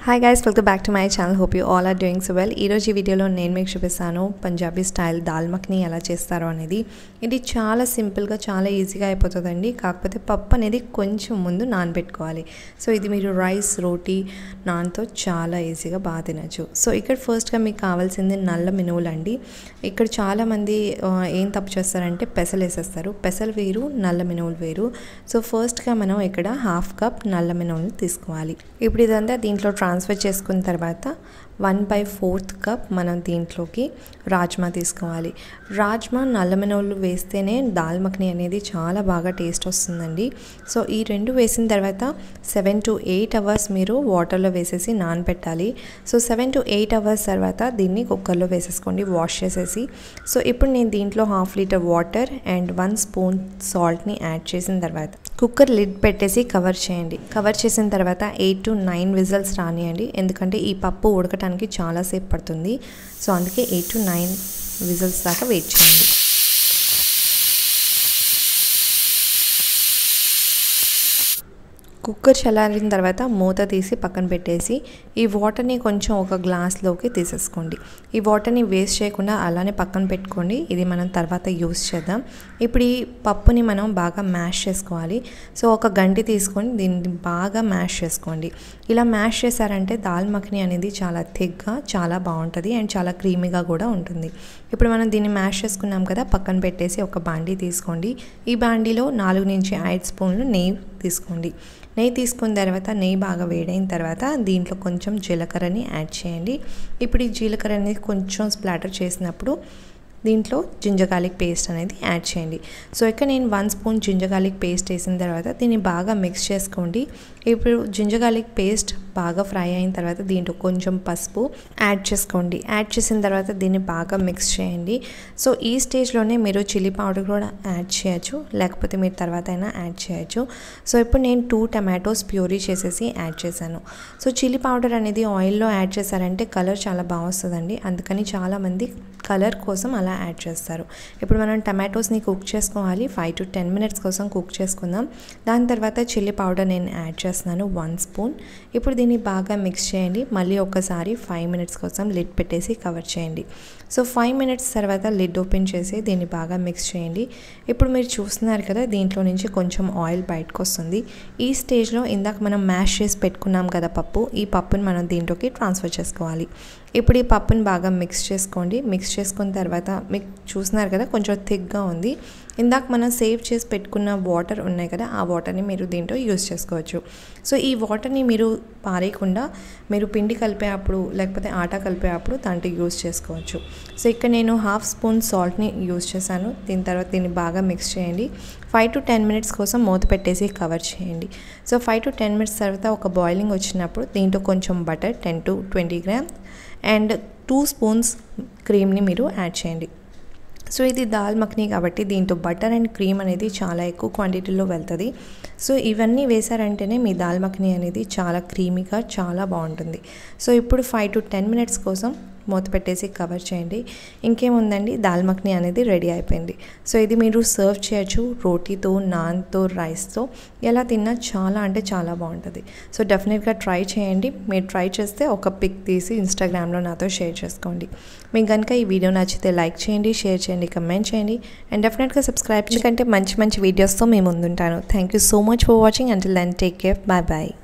Hi guys, welcome back to my channel. Hope you all are doing so well. ఈ రోజు ఈ వీడియోలో నేను మీకు చూపిస్తాను పంజాబీ స్టైల్ దాల్ మఖని ఎలా చేస్తారో అనేది. ఇది చాలా సింపుల్ గా చాలా ఈజీగా అయిపోతుందండి. కాకపోతే పప్పు అనేది కొంచెం ముందు నానబెట్టుకోవాలి. సో ఇది మీరు రైస్, రోటీ, నాన్తో చాలా ఈజీగా బాగా తినచ్చు. సో ఇక్కడ ఫస్ట్ గా మీకు కావాల్సింది నల్ల మినువులు అండి. ఇక్కడ చాలా మంది ఏం తప్పు చేస్తారంటే పెసలు వేసేస్తారు. పెసలు వేరు, నల్ల మినువులు వేరు. సో ఫస్ట్ గా మనం ఇక్కడ హాఫ్ కప్ నల్ల మినువులు తీసుకోవాలి. ఇప్పుడు ఇదంతా దీంట్లో ట్రాన్స్ఫర్ చేసుకున్న తర్వాత 1/4 కప్ మనం దీంట్లోకి రాజ్మా తీసుకోవాలి. రాజ్మా నల్ల మినువులు వేస్తేనే దాల్ మఖని అనేది చాలా బాగా టేస్ట్ వస్తుందండి. సో ఈ రెండు వేసిన తర్వాత 7 to 8 అవర్స్ మీరు వాటర్లో వేసేసి నానబెట్టాలి. సో 7 to 8 అవర్స్ తర్వాత దీన్ని కుక్కర్లో వేసేసుకోండి వాష్ చేసేసి. సో ఇప్పుడు నేను దీంట్లో 1/2 లీటర్ వాటర్ అండ్ 1 స్పూన్ సాల్ట్ని యాడ్ చేసిన తర్వాత కుక్కర్ లిడ్ పెట్టేసి కవర్ చేయండి. కవర్ చేసిన తర్వాత 8 to 9 విజిల్స్ రానియండి. ఎందుకంటే ఈ పప్పు ఉడకటానికి చాలాసేపు పడుతుంది. సో అందుకే 8 to 9 విజిల్స్ దాకా వెయిట్ చేయండి. కుక్కర్ చల్లారిన తర్వాత మూత తీసి పక్కన పెట్టేసి ఈ వాటర్ని కొంచెం ఒక గ్లాస్లోకి తీసేసుకోండి. ఈ వాటర్ని వేస్ట్ చేయకుండా అలానే పక్కన పెట్టుకోండి. ఇది మనం తర్వాత యూస్ చేద్దాం. ఇప్పుడు ఈ పప్పుని మనం బాగా మ్యాష్ చేసుకోవాలి. సో ఒక గంటి తీసుకొని దీన్ని బాగా మ్యాష్ చేసుకోండి. ఇలా మ్యాష్ చేశారంటే దాల్ మఖని అనేది చాలా థిక్గా చాలా బాగుంటుంది అండ్ చాలా క్రీమీగా కూడా ఉంటుంది. ఇప్పుడు మనం దీన్ని మ్యాష్ చేసుకున్నాం కదా, పక్కన పెట్టేసి ఒక బాండీ తీసుకోండి. ఈ బాండీలో 4 నుంచి 5 స్పూన్లు నెయ్యి తీసుకోండి. నెయ్యి తీసుకున్న తర్వాత నెయ్యి బాగా వేడైన తర్వాత దీంట్లో కొంచెం జీలకర్రని యాడ్ చేయండి. ఇప్పుడు ఈ జీలకర్ర అనేది కొంచెం స్ప్లాటర్ చేసినప్పుడు దీంట్లో జింజర్ గార్లిక్ పేస్ట్ అనేది యాడ్ చేయండి. సో ఇక్కడ నేను 1 స్పూన్ జింజర్ గార్లిక్ పేస్ట్ వేసిన తర్వాత దీన్ని బాగా మిక్స్ చేసుకోండి. ఇప్పుడు జింజర్ గార్లిక్ పేస్ట్ బాగా ఫ్రై అయిన తర్వాత దీంట్లో కొంచెం పసుపు యాడ్ చేసుకోండి. యాడ్ చేసిన తర్వాత దీన్ని బాగా మిక్స్ చేయండి. సో ఈ స్టేజ్లోనే మీరు చిల్లీ పౌడర్ కూడా యాడ్ చేయొచ్చు, లేకపోతే మీరు తర్వాత అయినా యాడ్ చేయొచ్చు. సో ఇప్పుడు నేను 2 టమాటోస్ ప్యూరీ చేసేసి యాడ్ చేశాను. సో చిల్లీ పౌడర్ అనేది ఆయిల్లో యాడ్ చేశారంటే కలర్ చాలా బాగా వస్తుందండి. అందుకని చాలామంది కలర్ కోసం అలా యాడ్ చేస్తారు. ఇప్పుడు మనం టమాటోస్ని కుక్ చేసుకోవాలి. 5 to 10 మినిట్స్ కోసం కుక్ చేసుకుందాం. దాని తర్వాత చిల్లీ పౌడర్ నేను యాడ్ చేస్తున్నాను 1 స్పూన్. ఇప్పుడు దీన్ని బాగా మిక్స్ చేయండి. మళ్ళీ ఒకసారి 5 మినిట్స్ కోసం లిడ్ పెట్టేసి కవర్ చేయండి. సో 5 మినిట్స్ తర్వాత లిడ్ ఓపెన్ చేసి దీన్ని బాగా మిక్స్ చేయండి. ఇప్పుడు మీరు చూస్తున్నారు కదా, దీంట్లో నుంచి కొంచెం ఆయిల్ బయటకు వస్తుంది. ఈ స్టేజ్లో ఇందాక మనం మ్యాష్ చేసి పెట్టుకున్నాం కదా పప్పు, ఈ పప్పుని మనం దీంట్లోకి ట్రాన్స్ఫర్ చేసుకోవాలి. ఇప్పుడు ఈ పప్పుని బాగా మిక్స్ చేసుకోండి. మిక్స్ చేసుకున్న తర్వాత మీకు చూస్తున్నారు కదా కొంచెం థిక్గా ఉంది. ఇందాక మనం సేవ్ చేసి పెట్టుకున్న వాటర్ ఉన్నాయి కదా, ఆ వాటర్ని మీరు దీంట్లో యూస్ చేసుకోవచ్చు. సో ఈ వాటర్ని మీరు పారేయకుండా మీరు పిండి కలిపేటప్పుడు లేకపోతే ఆటా కలిపేటప్పుడు దాంట్లో యూస్ చేసుకోవచ్చు. సో ఇక్కడ నేను 1/2 స్పూన్ సాల్ట్ని యూస్ చేశాను. దీని తర్వాత దీన్ని బాగా మిక్స్ చేయండి. 5 to 10 మినిట్స్ కోసం మూత పెట్టేసి కవర్ చేయండి. సో 5 to 10 మినిట్స్ తర్వాత ఒక బాయిలింగ్ వచ్చినప్పుడు దీంట్లో కొంచెం butter 10 to 20 grams and 2 spoons క్రీమ్ని మీరు యాడ్ చేయండి. సో ఇది దాల్ మఖని కాబట్టి దీంట్లో బటర్ అండ్ క్రీమ్ అనేది చాలా ఎక్కువ క్వాంటిటీలో వెళ్తుంది. సో ఇవన్నీ వేసారంటేనే మీ దాల్ మఖని అనేది చాలా క్రీమీగా చాలా బాగుంటుంది. సో ఇప్పుడు 5 to 10 మినిట్స్ కోసం మూత పెట్టేసి కవర్ చేయండి. ఇంకేముందండి, దాల్ మఖని అనేది రెడీ అయిపోయింది. సో ఇది మీరు సర్వ్ చేయొచ్చు రోటీతో, నాన్తో, రైస్తో, ఎలా తిన్నా చాలా అంటే చాలా బాగుంటుంది. సో డెఫినెట్గా ట్రై చేయండి. మీరు ట్రై చేస్తే ఒక పిక్ తీసి ఇన్స్టాగ్రామ్లో నాతో షేర్ చేసుకోండి. మీకు కనుక ఈ వీడియో నచ్చితే లైక్ చేయండి, షేర్ చేయండి, కమెంట్ చేయండి అండ్ డెఫినెట్గా సబ్స్క్రైబ్ చేయండి. మంచి వీడియోస్తో మేము ముందుంటాను. Thank you so much for watching. Until then take care. Bye bye.